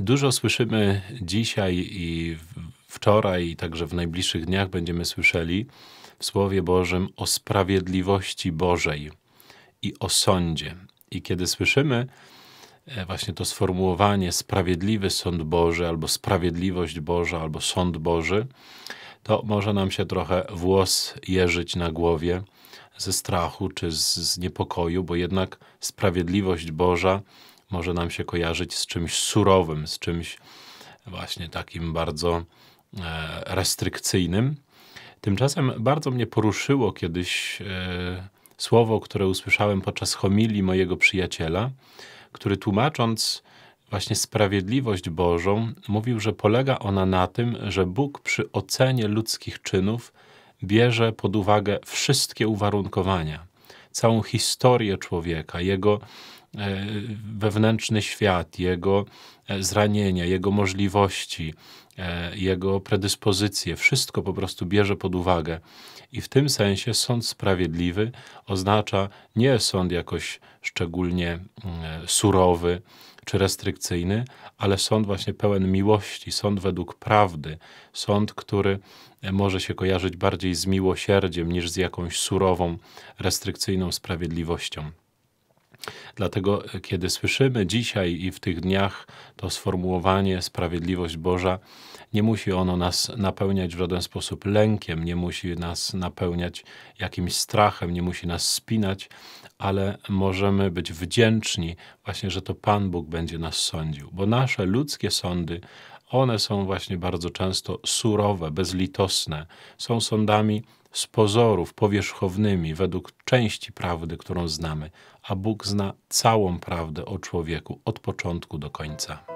Dużo słyszymy dzisiaj i wczoraj, i także w najbliższych dniach będziemy słyszeli w Słowie Bożym o sprawiedliwości Bożej i o sądzie. I kiedy słyszymy właśnie to sformułowanie sprawiedliwy sąd Boży, albo sprawiedliwość Boża, albo sąd Boży, to może nam się trochę włos jeżyć na głowie ze strachu czy z niepokoju, bo jednak sprawiedliwość Boża może nam się kojarzyć z czymś surowym, z czymś właśnie takim bardzo restrykcyjnym. Tymczasem bardzo mnie poruszyło kiedyś słowo, które usłyszałem podczas homilii mojego przyjaciela, który tłumacząc właśnie sprawiedliwość Bożą, mówił, że polega ona na tym, że Bóg przy ocenie ludzkich czynów bierze pod uwagę wszystkie uwarunkowania, całą historię człowieka, jego wewnętrzny świat, jego zranienia, jego możliwości, jego predyspozycje, wszystko po prostu bierze pod uwagę. I w tym sensie sąd sprawiedliwy oznacza nie sąd jakoś szczególnie surowy czy restrykcyjny, ale sąd właśnie pełen miłości, sąd według prawdy, sąd, który może się kojarzyć bardziej z miłosierdziem niż z jakąś surową, restrykcyjną sprawiedliwością. Dlatego, kiedy słyszymy dzisiaj i w tych dniach to sformułowanie sprawiedliwość Boża, nie musi ono nas napełniać w żaden sposób lękiem, nie musi nas napełniać jakimś strachem, nie musi nas spinać, ale możemy być wdzięczni właśnie, że to Pan Bóg będzie nas sądził, bo nasze ludzkie sądy, one są właśnie bardzo często surowe, bezlitosne, są sądami z pozorów, powierzchownymi, według części prawdy, którą znamy, a Bóg zna całą prawdę o człowieku od początku do końca.